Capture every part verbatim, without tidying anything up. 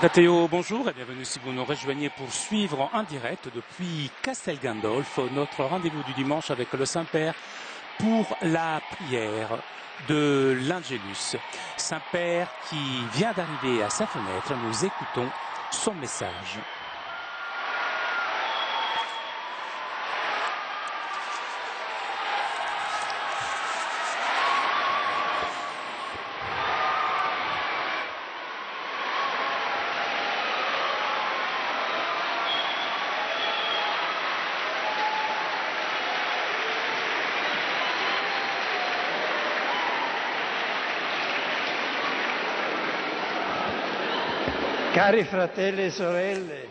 Frateo, bonjour et bienvenue si vous nous rejoignez pour suivre en direct depuis Castel Gandolfo notre rendez-vous du dimanche avec le Saint-Père pour la prière de l'Angélus. Saint-Père qui vient d'arriver à sa fenêtre, nous écoutons son message. Cari fratelli e sorelle,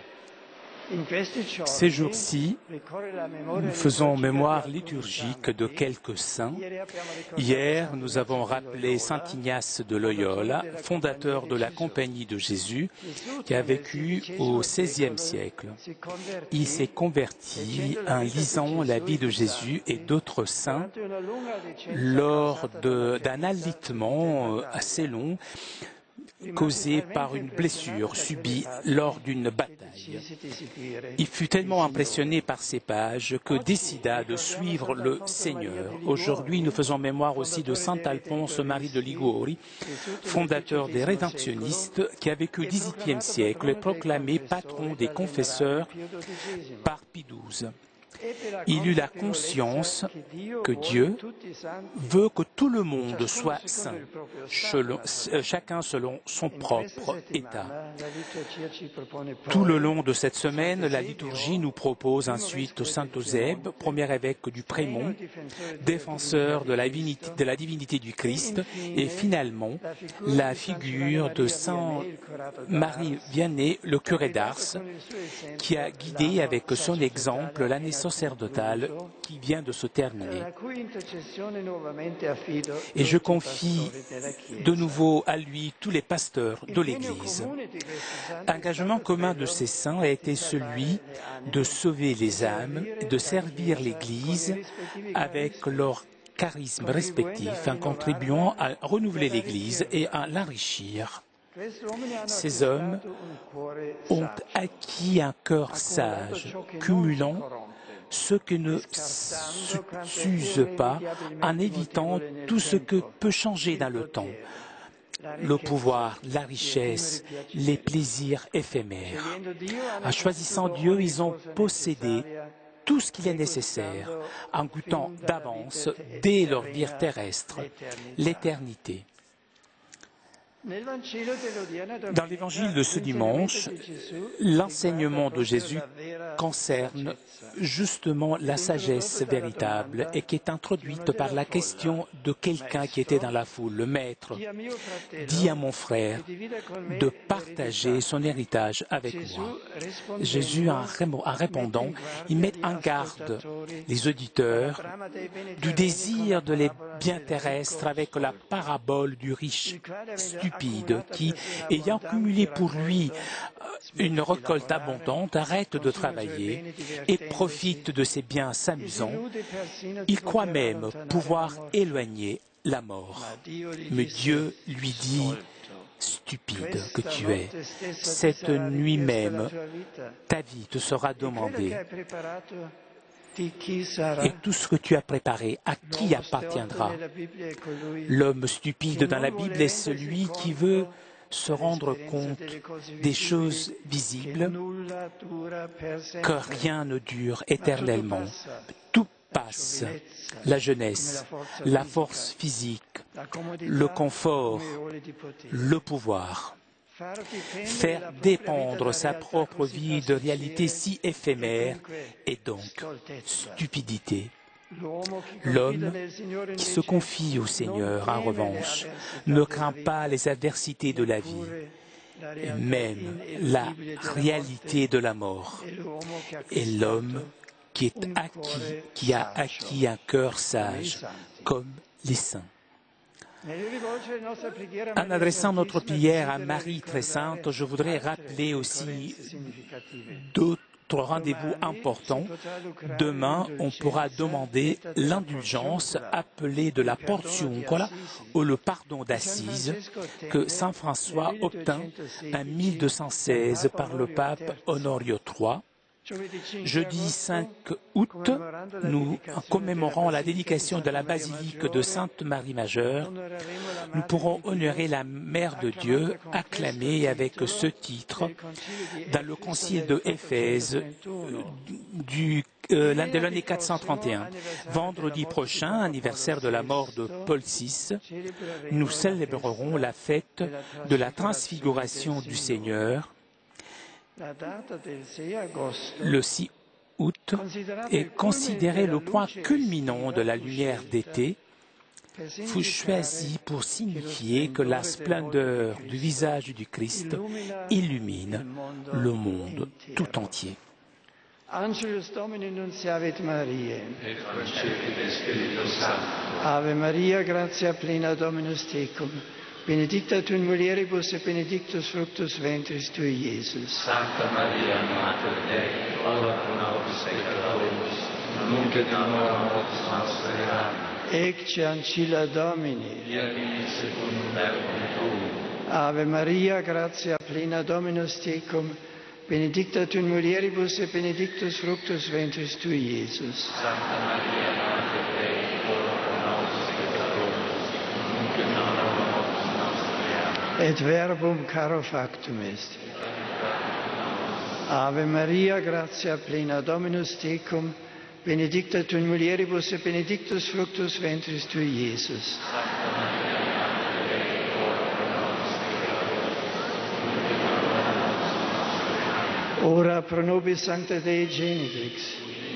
in questi Ces giorni jours-ci, ricorre la memoria nous dei faisons concepiti mémoire alcuni liturgique santi. de quelques saints. Ieri abbiamo ricordato Hier, Sant'Ignazio nous avons di rappelé Saint Loyola, Ignace de Loyola, fondateur de la Compagnie de Jésus, qui a vécu au seizième siècle. si Il s'est converti en lisant la vie de Jésus et d'autres saints durante una lunga licenza lors causata de- dalla d'un ferita alitement di assez long Rimase causé talmente par une blessure impressionato da subie quelle pagine lors d'une che bataille. decise di seguire Il fut il tellement Signore. impressionné par ces pages que Oggi décida de ricordiamo suivre le Sant'Alfonso Maria Seigneur. di Aujourd'hui, Liguori, nous faisons mémoire aussi de fondatore Saint dei Alphonse Marie de Redemptoristi, Liguori, vissuto nel fondateur des diciottesimo Rédemptionnistes, secolo qui a vécu au e dix-huitième proclamato siècle et patrono dei proclamé patron confessori des dal confesseurs Venerabile Pio dodicesimo. par Pie douze. Ebbe la Il eut la consapevolezza conscience che Dio que vuole Dieu tutti santi, veut que tout le monde ciascuno soit secondo saint, il proprio selon- stato. euh, chacun selon son In questa propre état. settimana la liturgia ci propone Tout le poi long de cette semaine, la Sant'Eusebio, liturgie nous propose primo ensuite vescovo Saint del Eusèbe, Piemonte, premier évêque du Streno Prémont, difensore della défenseur de la, divinità di divinité, Cristo, de la divinité du Christ, e et infine finalement la figura la di San figure Giovanni de Maria Saint Vianney, il curato Marie d'Ars, Vianney, le che ha curé guidato d'Ars, con il suo esempio qui a guidé l'anno avec son exemple sacerdotale l'année appena sacerdotale concluso, qui vient de se terminer. la cui intercessione nuovamente affido Et je tutti i confie pastori della Chiesa. de nouveau à lui tous les pasteurs de L'impegno l'Église. comune di questi santi è Engagement stato commun de quello ces saints a été di salvare celui le anime, de sauver di les âmes, servire de la servir Chiesa l'Église con i rispettivi avec carismi, leur charisme contribuendo respectif, a en contribuant rinnovarla à renouveler e ad l'Église et arricchirla. à l'enrichir. Questi uomini hanno Ces hommes acquistato un cuore ont saggio, acquis un cœur accumulando sage, ciò che non si cumulant corrompe, ce qui ne e scarsando su- quanto è s'use pas, irrimediabilmente en évitant mutevole nel tout ce que tempo, peut changer il dans le temps. potere, la Le ricchezza, pouvoir, la gli richesse, effimeri les piaceri. plaisirs éphémères. Scegliendo Dio hanno En choisissant posseduto Dieu, ogni ils ont cosa possédé necessaria, tout ce qu'il est degustando nécessaire, en goûtant fin dalla d'avance, vita te- dès leur vie terrena, terrestre, l'eternità. l'éternité. Nel Vangelo dell'odierna Dans domenica, l'évangile de ce l'insegnamento dimanche, di Gesù l'enseignement riguarda de proprio Jésus la vera concerne saggezza. justement la Ed sagesse introdotto dalla véritable domanda et qui est di uno introduite par della la folla. question de quelqu'un qui était dans la foule, le maître. Di a mio fratello Dis à mon frère che divida con me de l'eredità. partager son héritage avec Gesù, moi. rispondendo, Jésus, en, ré- en répondant, mette in guardia il met gli en garde ascoltatori les dalla auditeurs trama dei beni du terreni désir con de la les parabola biens del terrestres ricco avec la sporco, parabole du riche il quale avendo stupide accumulato qui, per sé una ayant abbondante cumulé pour lui raccolta, euh, smette une di récolte lavorare, abondante, arrête de consuma i suoi travailler beni et divertendosi, profite de ses biens e si s'amusant. illude persino di Il croit poter même allontanare pouvoir la morte. éloigner la mort. Ma Dio gli Mais disse, Dieu lui dit, stolto, stupide que questa tu es, notte stessa ti cette sarà nuit richiesta la même, tua vita, ta vie te sera e quello che demandée. hai preparato di chi sarà? Et tout ce que tu as préparé, à qui L'uomo stolto appartiendra? nella Bibbia è colui L'homme che stupide dans non la vuole Bible est rendersi celui qui veut se conto rendre dell'esperienza compte delle cose des visibili, choses che visibles, nulla dura per que sempre, rien ne dure ma tutto éternellement. passa, Tout la passe, giovinezza, la come jeunesse, la forza la fisica, force physique, la comodità, le confort, come i ruoli di potere. le pouvoir. Far dipendere la Faire propria vita dépendre da sa realtà propre così vie de réalité passeggere si è éphémère dunque est donc stoltezza. stupidité. L'uomo che confida L'homme nel Signore qui se invece confie au non Seigneur, en teme le revanche, avversità ne della craint vita, pas les adversités de la vie, neppure la et realtà même la inéludibile della réalité morte. de la mort. E l'uomo che ha Et l'homme acquistato qui, est un acquis, cuore qui a saggio, acquis un cœur come i sage, santi. comme les saints. Nel rivolgere la nostra preghiera a En Maria adressant notre Santissima, prière à desidero Marie très ricordare sainte, je voudrais altre rappeler aussi ricorrenze significative. d'autres autre rendez-vous important. Demain, on pourra demander l'indulgence appelée de la portiuncola ou le pardon d'assises que saint François obtint en mille deux cent seize par le pape Honorio trois. Jeudi cinq août, nous commémorons la dédication de la basilique de Sainte-Marie-Majeure. Nous pourrons honorer la Mère de Dieu, acclamée avec ce titre dans le concile de Éphèse du, euh, de l'année quatre cent trente et un. Vendredi prochain, anniversaire de la mort de Paul six, nous célébrerons la fête de la transfiguration du Seigneur. Le six août est considéré le point culminant de la lumière d'été, fut choisi pour signifier que la splendeur du visage du Christ illumine le monde tout entier. Angelus Domini nunciavit Mariae. Ave Maria, gratia plena Dominus tecum. Benedicta tu in mulieribus et benedictus fructus ventris tui, Iesus. Sancta Maria, Mater Dei, ora pro nobis peccatoribus, nunc et in hora mortis nostre. Amen. Ecce ancilla Domini. Via vini secundum verbum tuum. Ave Maria, gratia plena Dominus tecum, benedicta tu in mulieribus et benedictus fructus ventris tui, Iesus. Sancta Maria, Mater Dei, ora pro nobis peccatoribus, nunc et in hora mortis nostre. Et verbum caro factum est. Ave Maria, gratia plena Dominus tecum, benedicta tu in mulieribus et benedictus fructus ventris tui, Iesus. Sancta Maria, Mater Dei, ora pro nobis peccatoribus, nunc et in hora mortis nostre. Ora pro nobis sancta Dei genitrix.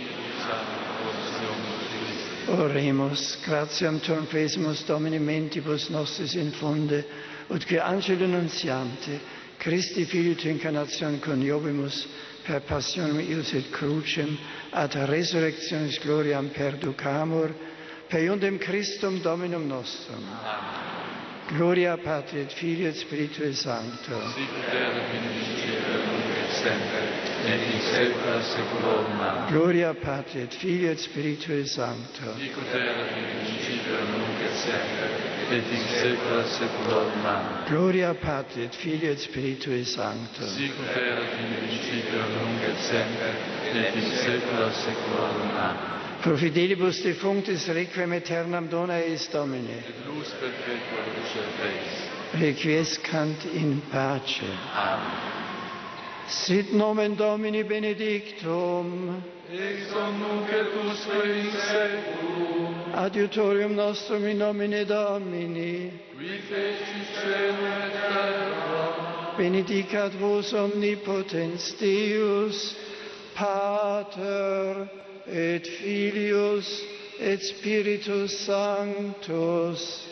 Oremus, gratiam tuam quesimus Domini mentibus nostris infunde, ut que angelo nuntiante, Christi Filii tu incarnatione coniovimus, per passionem ius et crucem, ad resurrectionis gloriam perducamur, per iundem Christum Dominum nostrum. Gloria Patri et Filii et Spiritui Sancto. Sicut erat in principio, nunc et semper, et in saecula saeculorum. Amen. Gloria Patri et Filii et Spiritui Sancto. Sicut erat in principio, nunc et semper, et in saecula saeculorum. Amen. Gloria Patri et Filii et Spiritui Sancto. Sicut erat in principio, nunc et semper, et in saecula saeculorum. Amen. Pro fidelibus defunctis requiem aeternam dona eis Domini. Et luz perpetua luce Deis. Requiescant in pace. Amen. Sit nomen Domini benedictum. Ex hoc nunc et usque in saeculum. Adiutorium nostrum in nomine Domini. Qui fecit caelum et terra. Benedicat vos omnipotens Deus, Pater et Filius et Spiritus Sanctus.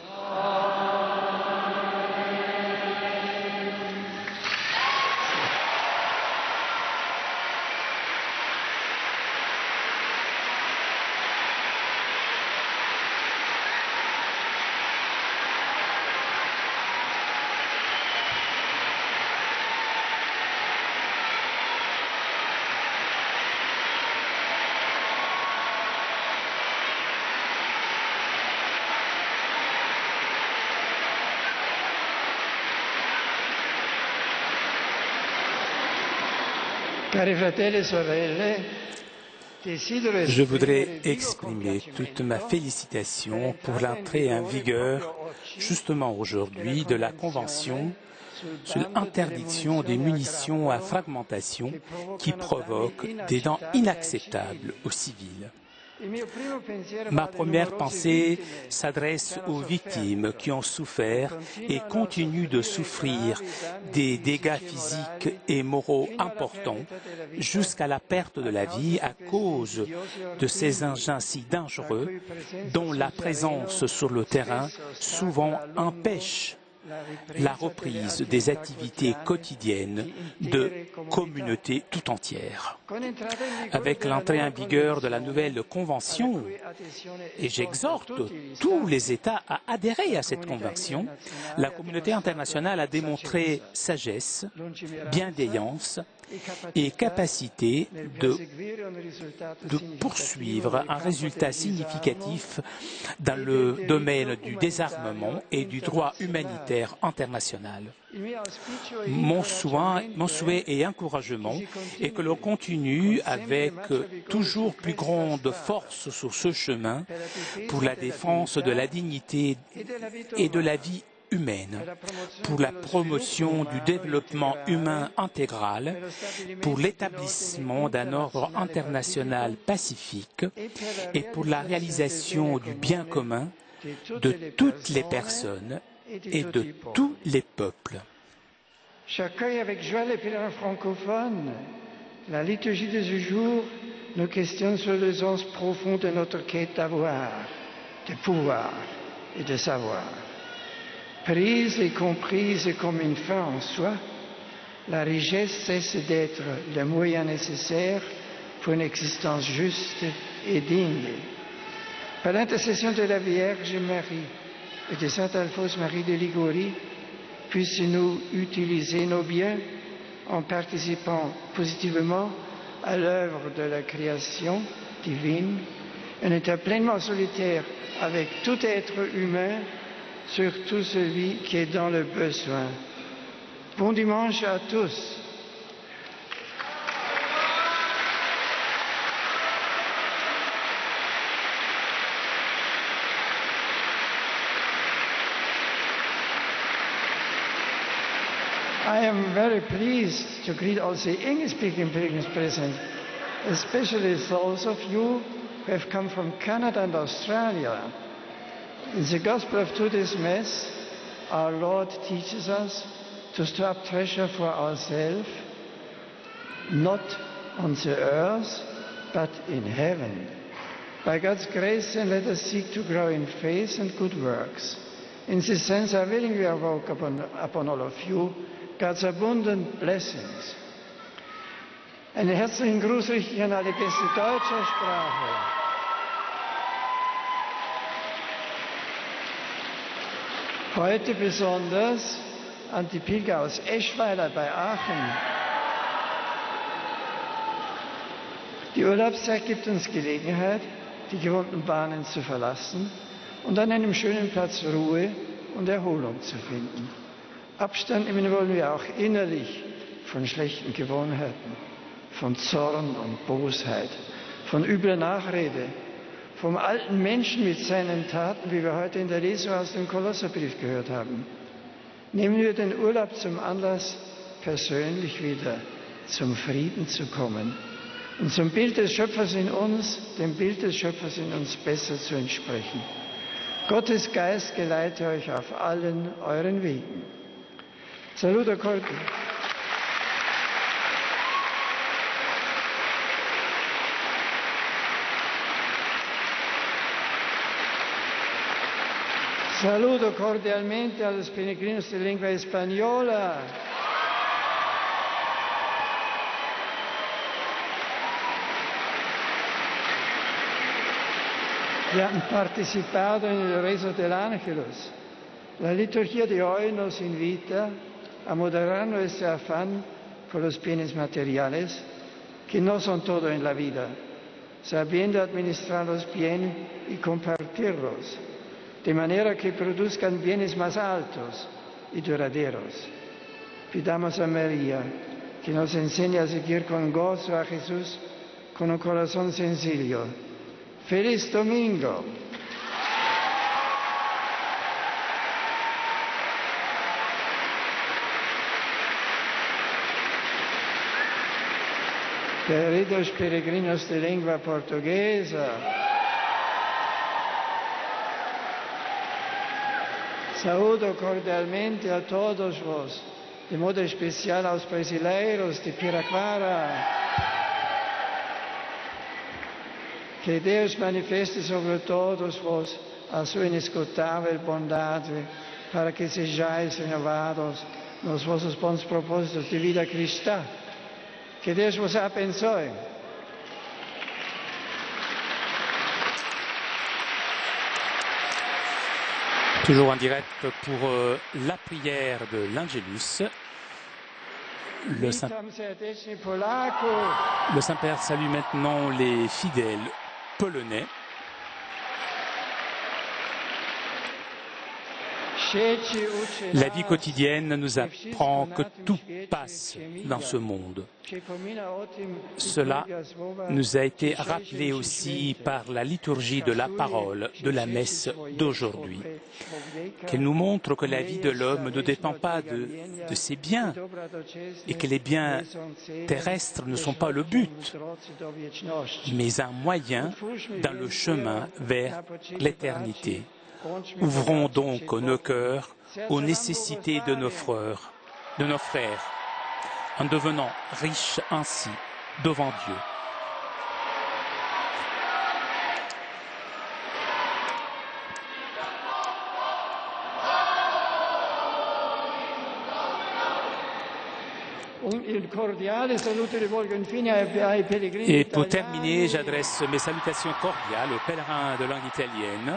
Cari fratelli e sorelle, desidero Je voudrais exprimer toute ma félicitation pour l'entrée en vigueur, justement aujourd'hui, de la Convention sur l'interdiction des munitions à fragmentation qui provoquent des dents inacceptables aux civils. Ma première pensée s'adresse aux victimes qui ont souffert et continuent de souffrir des dégâts physiques et moraux importants jusqu'à la perte de la vie à cause de ces engins si dangereux dont la présence sur le terrain souvent empêche la reprise des activités quotidiennes de communautés tout entières. Avec l'entrée en vigueur de la nouvelle convention, et j'exhorte tous les États à adhérer à cette convention, la communauté internationale a démontré sagesse, bienveillance et capacité de, de poursuivre un résultat significatif dans le domaine du désarmement et du droit humanitaire international. Mon souhait, mon souhait et encouragement est que l'on continue avec toujours plus grande force sur ce chemin pour la défense de la dignité et de la vie humaine, pour la promotion du développement humain intégral, pour l'établissement d'un ordre international pacifique et pour la réalisation du bien commun de toutes les personnes et de tous les peuples. J'accueille avec joie les pèlerins francophones. La liturgie de ce jour nous questionne sur le sens profond de notre quête d'avoir, de pouvoir et de savoir. Prise et comprise comme une fin en soi, la richesse cesse d'être le moyen nécessaire pour une existence juste et digne. Par l'intercession de la Vierge Marie et de Saint Alphonse Marie de Liguori, puissions-nous utiliser nos biens en participant positivement à l'œuvre de la création divine, en étant pleinement solitaire avec tout être humain, surtout celui qui est dans le besoin. Bon dimanche à tous. I am very pleased to greet all the English-speaking pilgrims present, especially those of you who have come from Canada and Australia. In the Gospel of today's Mass, our Lord teaches us to store up treasure for ourselves, not on the earth, but in heaven. By God's grace, then, let us seek to grow in faith and good works. In this sense, I willingly invoke upon, upon all of you God's abundant blessings. Einen herzlichen Gruß richte ich an alle Gäste deutscher Sprache. Heute besonders an die Pilger aus Eschweiler bei Aachen. Die Urlaubszeit gibt uns Gelegenheit, die gewohnten Bahnen zu verlassen und an einem schönen Platz Ruhe und Erholung zu finden. Abstand nehmen wollen wir auch innerlich von schlechten Gewohnheiten, von Zorn und Bosheit, von übler Nachrede, vom alten Menschen mit seinen Taten, wie wir heute in der Lesung aus dem Kolosserbrief gehört haben. Nehmen wir den Urlaub zum Anlass, persönlich wieder zum Frieden zu kommen und zum Bild des Schöpfers in uns, dem Bild des Schöpfers in uns besser zu entsprechen. Gottes Geist geleite euch auf allen euren Wegen. Saluto cordiale. Saluto cordialmente a los peregrinos de lengua española. Que han participado en el rezo del Ángelus. La liturgia de hoy nos invita a moderar nuestro afán por los bienes materiales, que no son todo en la vida, sabiendo administrarlos bien y compartirlos, de manera que produzcan bienes más altos y duraderos. Pidamos a María que nos enseñe a seguir con gozo a Jesús, con un corazón sencillo. ¡Feliz domingo! Queridos peregrinos de lengua portuguesa, saúdo cordialmente a todos vos, de modo especial aos brasileiros de Piraquara. Que Deus manifeste sobre todos vos a sua inesgotável bondade para que sejais renovados nos vossos bons propósitos de vida cristã. Que Deus vos abençoe. Toujours en direct pour euh, la prière de l'Angelus. Le Saint... Le Saint-Père salue maintenant les fidèles polonais. La vie quotidienne nous apprend que tout passe dans ce monde. Cela nous a été rappelé aussi par la liturgie de la parole de la messe d'aujourd'hui, qu'elle nous montre que la vie de l'homme ne dépend pas de, de ses biens et que les biens terrestres ne sont pas le but, mais un moyen dans le chemin vers l'éternité. Ouvrons donc nos cœurs aux nécessités de nos frères, de nos frères, en devenant riches ainsi devant Dieu. Et pour terminer, j'adresse mes salutations cordiales aux pèlerins de langue italienne.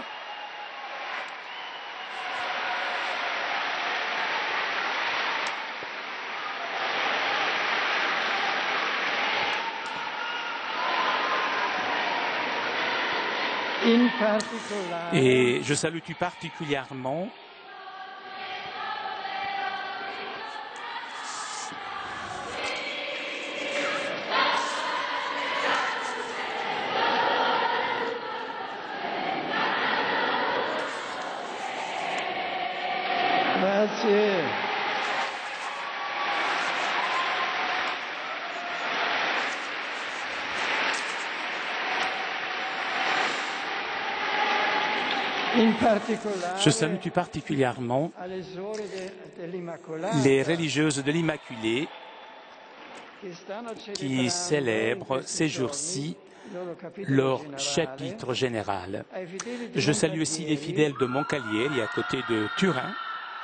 Et je salue tout particulièrement Grazie. Je salue tout particulièrement les religieuses de l'Immaculée qui célèbrent ces jours-ci leur chapitre général. Je salue aussi les fidèles de Moncalieri, à côté de Turin,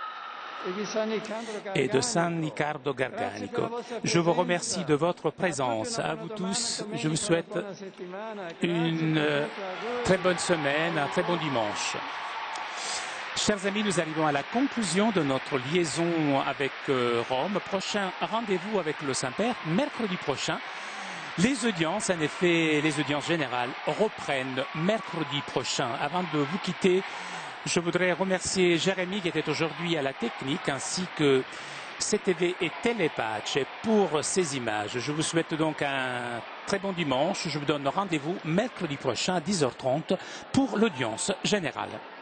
et de San Riccardo Garganico. Je vous remercie de votre présence. À vous tous, je vous souhaite une très bonne semaine, un très bon dimanche. Chers amis, nous arrivons à la conclusion de notre liaison avec Rome. Prochain rendez-vous avec le Saint-Père, mercredi prochain. Les audiences, en effet, les audiences générales reprennent mercredi prochain. Avant de vous quitter, je voudrais remercier Jérémy qui était aujourd'hui à la technique, ainsi que C T V et Télépace pour ces images. Je vous souhaite donc un très bon dimanche. Je vous donne rendez-vous mercredi prochain à dix heures trente pour l'audience générale.